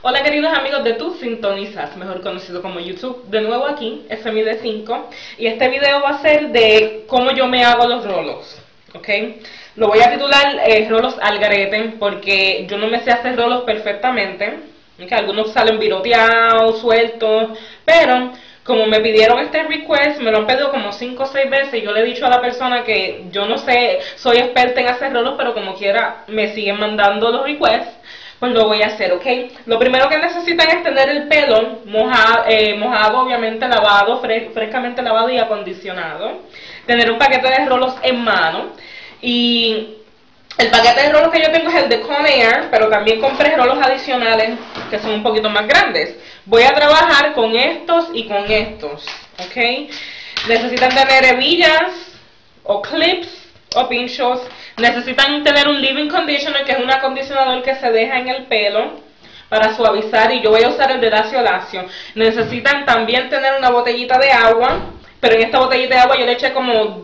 Hola queridos amigos de Tu Sintonizas, mejor conocido como YouTube, de nuevo aquí, SMD5, y este video va a ser de cómo yo me hago los rolos, ¿ok? Lo voy a titular rolos al garete, porque yo no me sé hacer rolos perfectamente, ¿okay? Algunos salen viroteados, sueltos, pero como me pidieron este request, me lo han pedido como 5 o 6 veces, y yo le he dicho a la persona que yo no sé, soy experta en hacer rolos, pero como quiera me siguen mandando los requests. Pues lo voy a hacer, ¿ok? Lo primero que necesitan es tener el pelo mojado, obviamente lavado, frescamente lavado y acondicionado. Tener un paquete de rolos en mano. Y el paquete de rolos que yo tengo es el de Conair, pero también compré rolos adicionales que son un poquito más grandes. Voy a trabajar con estos y con estos, ¿ok? Necesitan tener hebillas o clips o pinchos. Necesitan tener un leave-in conditioner, que es un acondicionador que se deja en el pelo para suavizar, y yo voy a usar el de Dacio Lacio. Necesitan también tener una botellita de agua, pero en esta botellita de agua yo le eché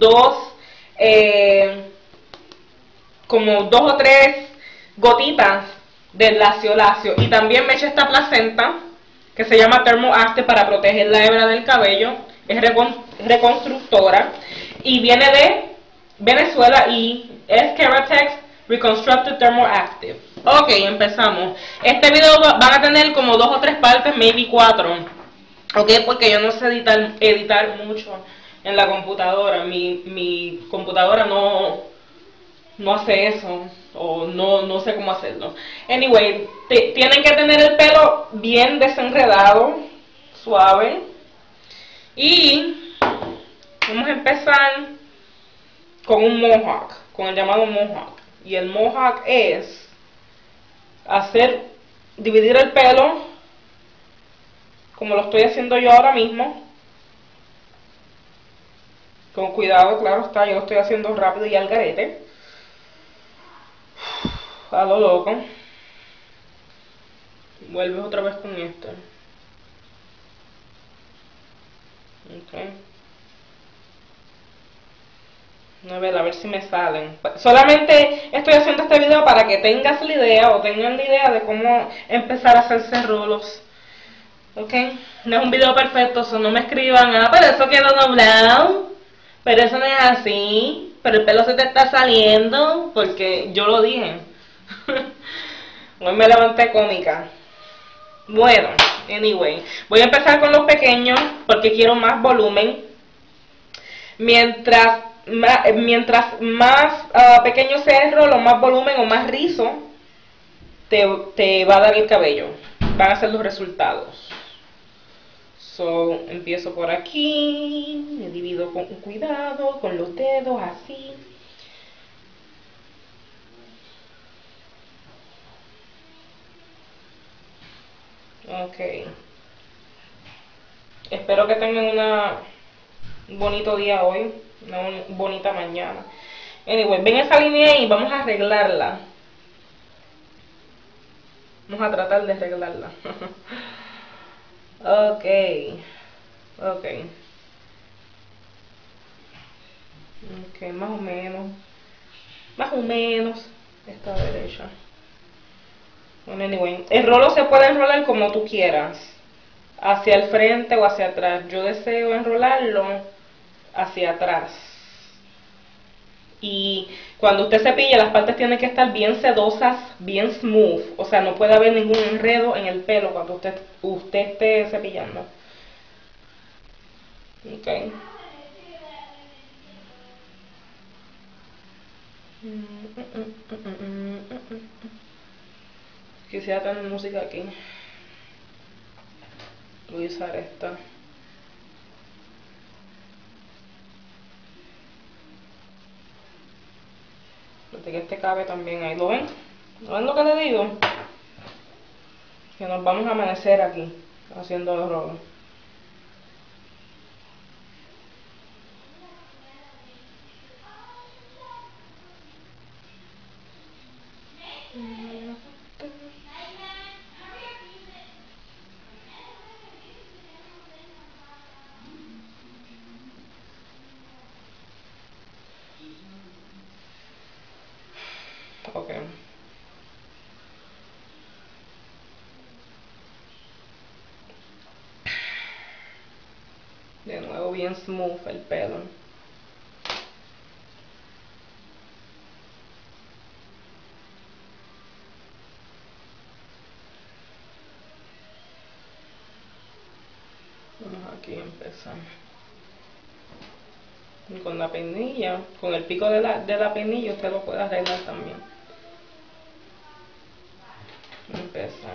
como dos o tres gotitas del Lacio Lacio, y también me eché esta placenta que se llama Thermoactive para proteger la hebra del cabello. Es reconstructora y viene de Venezuela y es Keratex Reconstructed Thermoactive. Ok, empezamos. Este video van a tener como 2 o 3 partes, maybe 4. Ok, porque yo no sé editar mucho en la computadora. Mi computadora no hace eso, o no sé cómo hacerlo. Anyway, tienen que tener el pelo bien desenredado, suave. Y vamos a empezar con un mohawk, con el llamado mohawk. Y el mohawk es dividir el pelo como lo estoy haciendo yo ahora mismo. Con cuidado, claro está, yo lo estoy haciendo rápido y al garete, a lo loco. Vuelves otra vez con esto. Okay. A ver si me salen. Solamente estoy haciendo este video para que tengas la idea, o tengan la idea de cómo empezar a hacerse rolos. Ok, no es un video perfecto, so no me escriban, pero eso quedó doblado, pero eso no es así, pero el pelo se te está saliendo, porque yo lo dije. Hoy me levanté cómica. Bueno, anyway, voy a empezar con los pequeños porque quiero más volumen. Mientras más pequeño sea el rolo, más volumen o más rizo te va a dar el cabello. Van a ser los resultados. So, empiezo por aquí, me divido con cuidado, con los dedos, así. Ok. Espero que tengan un bonito día hoy, una bonita mañana. Anyway, ven esa línea y vamos a arreglarla. Vamos a tratar de arreglarla. Ok. Ok. Ok, más o menos. Más o menos. Esta derecha. Bueno, anyway. El rolo se puede enrolar como tú quieras. Hacia el frente o hacia atrás. Yo deseo enrolarlo hacia atrás. Y cuando usted cepille, las partes tienen que estar bien sedosas, bien smooth. O sea, no puede haber ningún enredo en el pelo cuando usted esté cepillando. Ok. Quisiera tener música aquí. Voy a usar esta. Desde que este cabe también ahí. ¿Lo ven? ¿Lo ven lo que le digo? Que nos vamos a amanecer aquí haciendo los rolos. Ok. De nuevo bien smooth el pelo. Vamos aquí a empezar. Y con la peinilla, con el pico de la peinilla usted lo puede arreglar también. Empezar.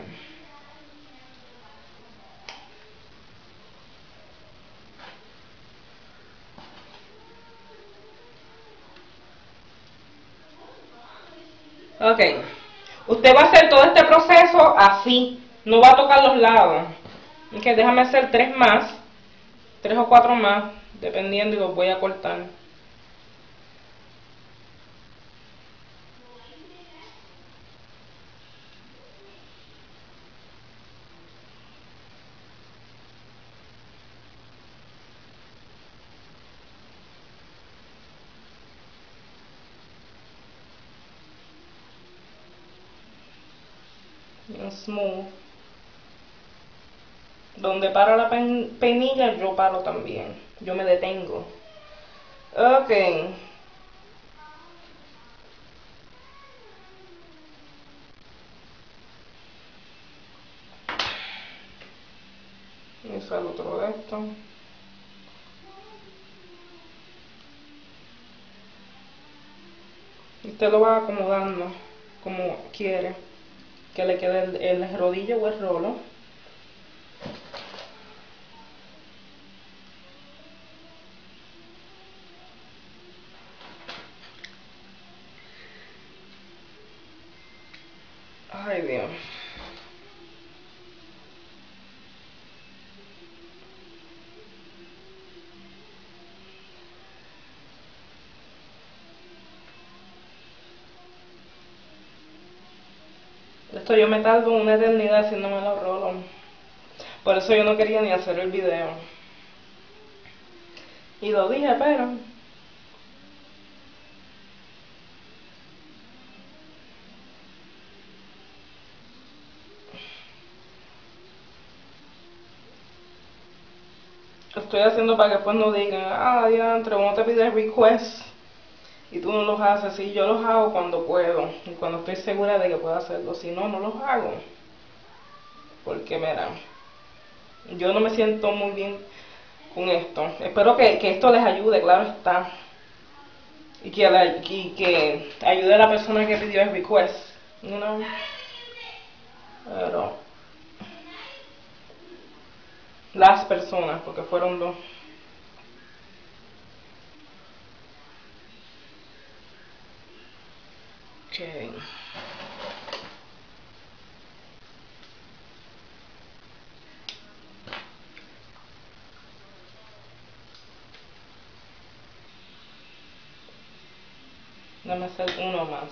Ok, usted va a hacer todo este proceso así, no va a tocar los lados. Ok, déjame hacer 3 más, 3 o 4 más, dependiendo, y los voy a cortar. Bien smooth. Donde para la peinilla, yo paro también. Yo me detengo. Ok. Y sale otro de esto. Usted lo va acomodando como quiere que le quede el rodillo o el rolo. Ay, Dios. Esto yo me tardo una eternidad haciéndome los rolos. Por eso yo no quería ni hacer el video. Y lo dije, pero... lo estoy haciendo para que después no digan, ah, diantre, uno te pide requests y tú no los haces. Sí, yo los hago cuando puedo y cuando estoy segura de que puedo hacerlo. Si no, no los hago. Porque, mira, yo no me siento muy bien con esto. Espero que esto les ayude, claro está. Y que ayude a la persona que pidió el request, you know? Pero las personas, porque fueron 2. Okay. Déjame hacer uno más.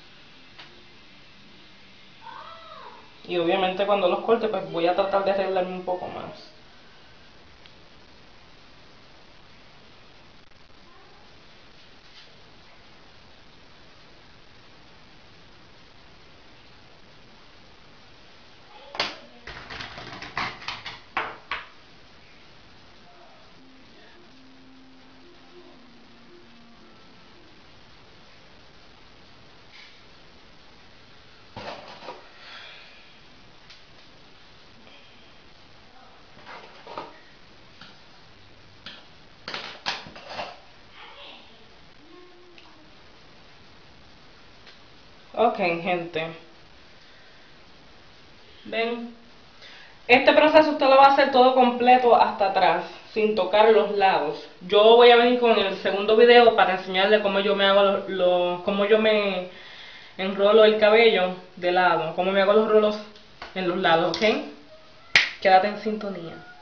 Y obviamente cuando los corte, pues voy a tratar de arreglarme un poco más. Ok, gente. Ven. Este proceso usted lo va a hacer todo completo hasta atrás, sin tocar los lados. Yo voy a venir con el segundo video para enseñarle cómo yo me hago cómo yo me enrolo el cabello de lado, cómo me hago los rolos en los lados, ¿ok? Quédate en sintonía.